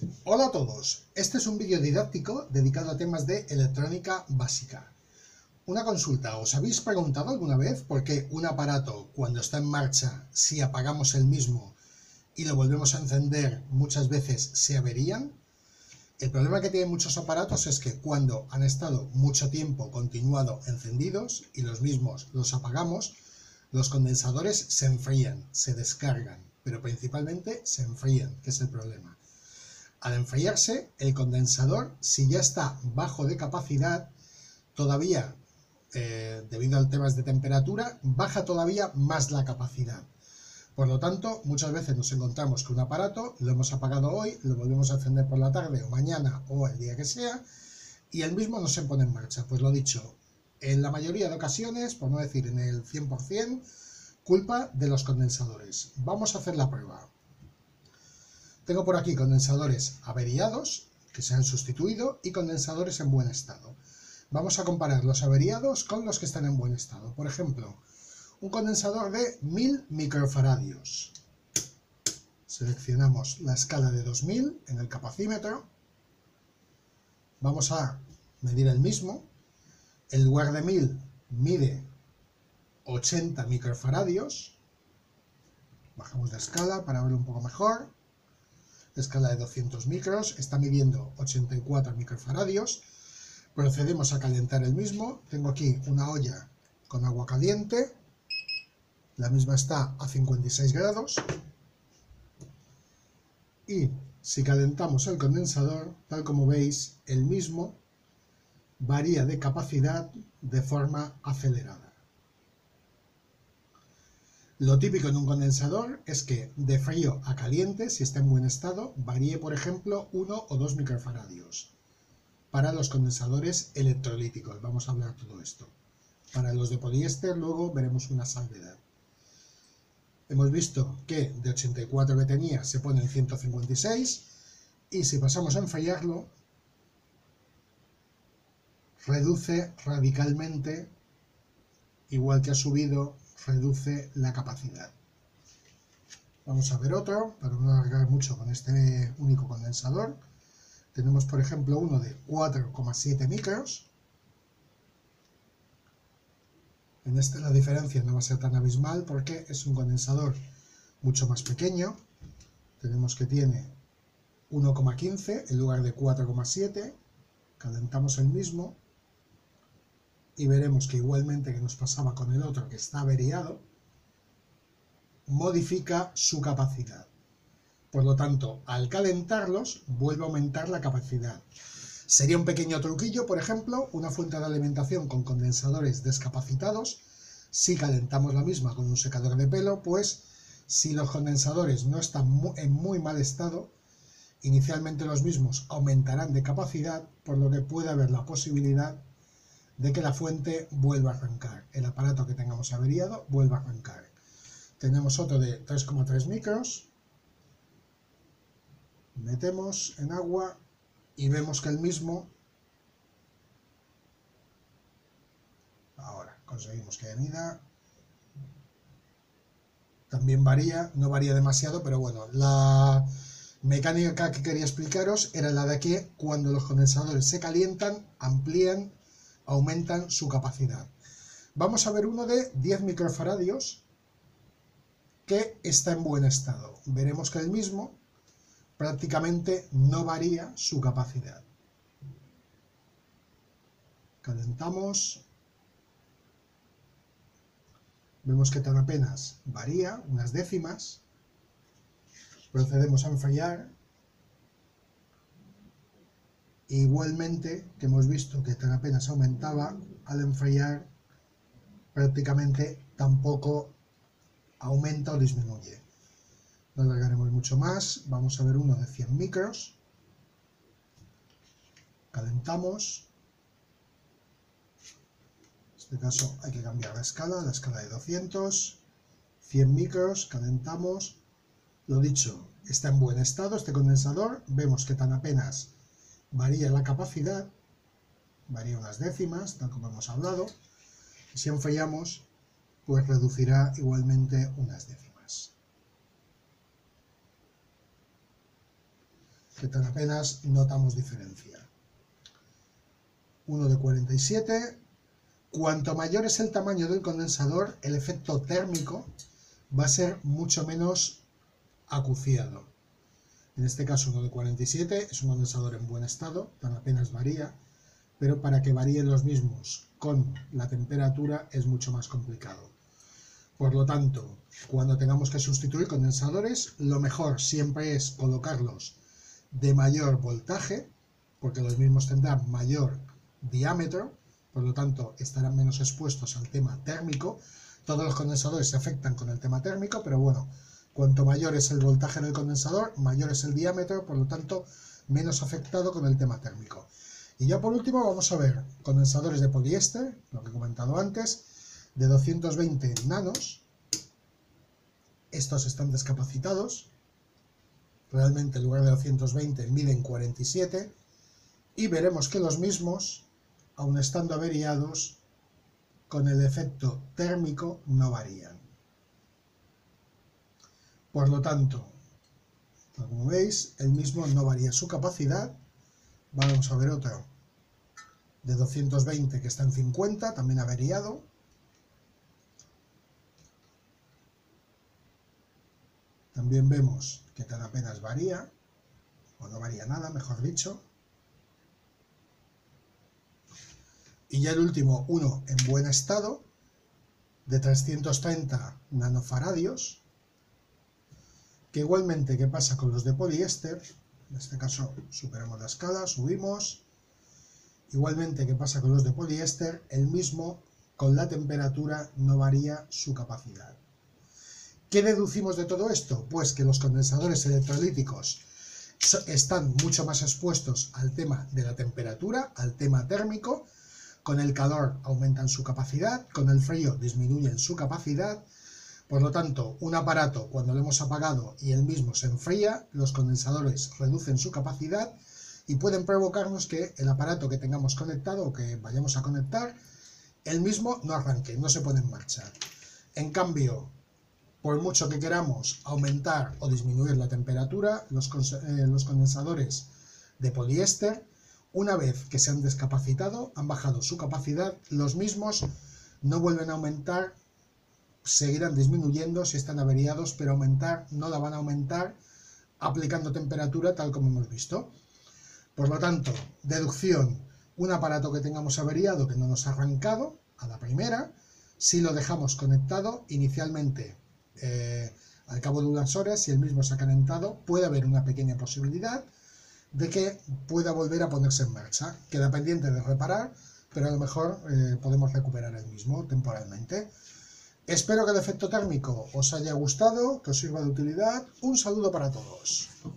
Hola a todos, este es un vídeo didáctico dedicado a temas de electrónica básica. Una consulta, ¿os habéis preguntado alguna vez por qué un aparato cuando está en marcha, si apagamos el mismo y lo volvemos a encender, muchas veces se averían? El problema que tienen muchos aparatos es que cuando han estado mucho tiempo continuado encendidos y los mismos los apagamos, los condensadores se enfrían, se descargan, pero principalmente se enfrían, que es el problema. Al enfriarse, el condensador, si ya está bajo de capacidad, todavía, debido a temas de temperatura, baja todavía más la capacidad. Por lo tanto, muchas veces nos encontramos que un aparato lo hemos apagado hoy, lo volvemos a encender por la tarde o mañana o el día que sea, y el mismo no se pone en marcha. Pues lo dicho, en la mayoría de ocasiones, por no decir en el 100%, culpa de los condensadores. Vamos a hacer la prueba. Tengo por aquí condensadores averiados, que se han sustituido, y condensadores en buen estado. Vamos a comparar los averiados con los que están en buen estado. Por ejemplo, un condensador de 1000 microfaradios. Seleccionamos la escala de 2000 en el capacímetro. Vamos a medir el mismo. En lugar de 1000 mide 80 microfaradios. Bajamos de escala para verlo un poco mejor. Escala de 200 micros, está midiendo 84 microfaradios. Procedemos a calentar el mismo. Tengo aquí una olla con agua caliente. La misma está a 56 grados. Y si calentamos el condensador, tal como veis, el mismo varía de capacidad de forma acelerada. Lo típico en un condensador es que de frío a caliente, si está en buen estado, varíe, por ejemplo, 1 o 2 microfaradios. Para los condensadores electrolíticos, vamos a hablar todo esto. Para los de poliéster, luego veremos una salvedad. Hemos visto que de 84 que tenía se pone en 156, y si pasamos a enfriarlo, reduce radicalmente, igual que ha subido, reduce la capacidad. Vamos a ver otro, para no alargar mucho con este único condensador. Tenemos, por ejemplo, uno de 4,7 micros. En este la diferencia no va a ser tan abismal porque es un condensador mucho más pequeño. Tenemos que tiene 1,15 en lugar de 4,7. Calentamos el mismo y veremos que igualmente que nos pasaba con el otro que está averiado, modifica su capacidad. Por lo tanto, al calentarlos, vuelve a aumentar la capacidad. Sería un pequeño truquillo, por ejemplo, una fuente de alimentación con condensadores descapacitados. Si calentamos la misma con un secador de pelo, pues si los condensadores no están en muy mal estado, inicialmente los mismos aumentarán de capacidad, por lo que puede haber la posibilidad de que la fuente vuelva a arrancar. El aparato que tengamos averiado vuelva a arrancar. Tenemos otro de 3,3 micros. Metemos en agua y vemos que el mismo, ahora conseguimos que mida, también varía, no varía demasiado, pero bueno, la mecánica que quería explicaros era la de que cuando los condensadores se calientan, amplían, aumentan su capacidad. Vamos a ver uno de 10 microfaradios que está en buen estado. Veremos que el mismo prácticamente no varía su capacidad. Calentamos. Vemos que tan apenas varía, unas décimas. Procedemos a enfriar. Igualmente, que hemos visto que tan apenas aumentaba, al enfriar prácticamente tampoco aumenta o disminuye. No alargaremos mucho más. Vamos a ver uno de 100 micros. Calentamos. En este caso hay que cambiar la escala de 200. 100 micros, calentamos. Lo dicho, está en buen estado este condensador. Vemos que tan apenas varía la capacidad. Varía unas décimas, tal como hemos hablado. Y si enfriamos, pues reducirá igualmente unas décimas. que tan apenas notamos diferencia. Uno de 47. Cuanto mayor es el tamaño del condensador, el efecto térmico va a ser mucho menos acuciado. En este caso, uno de 47 es un condensador en buen estado, tan apenas varía, pero para que varíen los mismos con la temperatura es mucho más complicado. Por lo tanto, cuando tengamos que sustituir condensadores, lo mejor siempre es colocarlos de mayor voltaje, porque los mismos tendrán mayor diámetro, por lo tanto estarán menos expuestos al tema térmico. Todos los condensadores se afectan con el tema térmico, pero bueno, cuanto mayor es el voltaje del condensador, mayor es el diámetro, por lo tanto menos afectado con el tema térmico. Y ya por último vamos a ver condensadores de poliéster, lo que he comentado antes, de 220 nanos. Estos están descapacitados, realmente en lugar de 220 miden 47, y veremos que los mismos, aun estando averiados, con el efecto térmico no varían. Por lo tanto, como veis, el mismo no varía su capacidad. Vamos a ver otro de 220 que está en 50, también averiado. También vemos que tan apenas varía, o no varía nada, mejor dicho. Y ya el último, uno en buen estado, de 330 nanofaradios, que igualmente que pasa con los de poliéster, en este caso superamos la escala, subimos, igualmente que pasa con los de poliéster, el mismo con la temperatura no varía su capacidad. ¿Qué deducimos de todo esto? Pues que los condensadores electrolíticos están mucho más expuestos al tema de la temperatura, al tema térmico. Con el calor aumentan su capacidad, con el frío disminuyen su capacidad. Por lo tanto, un aparato cuando lo hemos apagado y el mismo se enfría, los condensadores reducen su capacidad y pueden provocarnos que el aparato que tengamos conectado o que vayamos a conectar, el mismo no arranque, no se pone en marcha. En cambio, por mucho que queramos aumentar o disminuir la temperatura, los condensadores de poliéster, una vez que se han descapacitado, han bajado su capacidad, los mismos no vuelven a aumentar, seguirán disminuyendo si están averiados, pero aumentar no la van a aumentar aplicando temperatura tal como hemos visto. Por lo tanto, deducción, un aparato que tengamos averiado que no nos ha arrancado a la primera, si lo dejamos conectado inicialmente, al cabo de unas horas, si el mismo se ha calentado, puede haber una pequeña posibilidad de que pueda volver a ponerse en marcha. Queda pendiente de reparar, pero a lo mejor podemos recuperar el mismo temporalmente. Espero que el efecto térmico os haya gustado, que os sirva de utilidad. Un saludo para todos.